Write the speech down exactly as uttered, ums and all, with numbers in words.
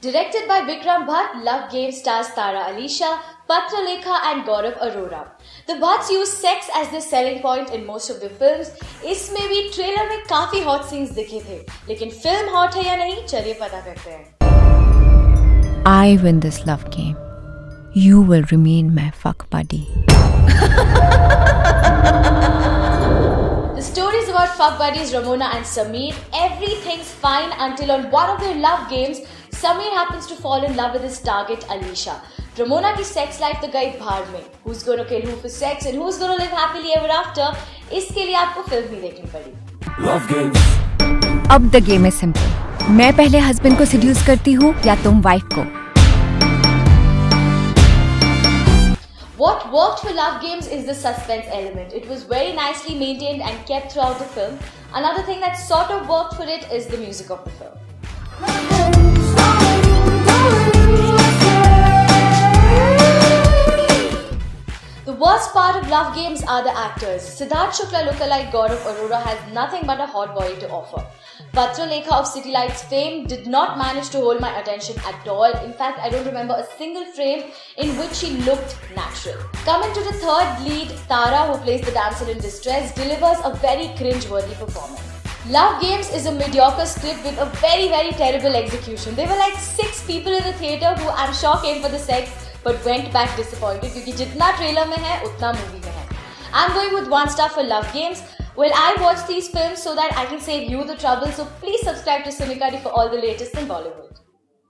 Directed by Bikram Bhatt, Love Games stars Tara Alisha, Patra Lekha and Gaurav Arora. The Bhatts use sex as their selling point in most of the films. इसमें भी trailer में काफी hot scenes दिखे थे, लेकिन film hot है या नहीं, चलिए पता करते हैं. I win this love game. You will remain my fuck buddy. The story is about fuck buddies Ramona and Sameer. Everything's fine until on one of their love games, Sameer happens to fall in love with his target Alisha. Ramona की sex life तो गई भाड़ में. Who's gonna kill who for sex and who's gonna live happily ever after? इसके लिए आपको film ही देखनी पड़ी. Love games. अब the game is simple. मैं पहले husband को seduce करती हूँ या तुम wife को. What worked for Love Games is the suspense element. It was very nicely maintained and kept throughout the film. Another thing that sort of worked for it is the music of the film. The worst part of Love Games are the actors. Siddharth Shukla lookalike Gaurav Arora has nothing but a hot body to offer. Patra Lekha of City Lights fame did not manage to hold my attention at all. In fact, I don't remember a single frame in which she looked natural. Coming to the third lead, Tara, who plays the damsel in distress, delivers a very cringe-worthy performance. Love Games is a mediocre script with a very very terrible execution. There were like six people in the theatre who I'm sure came for the sex but went back disappointed क्योंकि जितना trailer में है उतना movie में है. I'm going with one star for Love Games. Well, I watch these films so that I can save you the trouble, so please subscribe to Cinicuddy for all the latest in Bollywood.